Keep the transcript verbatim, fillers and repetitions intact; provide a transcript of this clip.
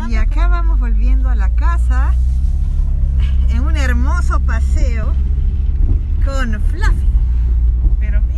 Y acá vamos volviendo a la casa en un hermoso paseo con Fluffy. Pero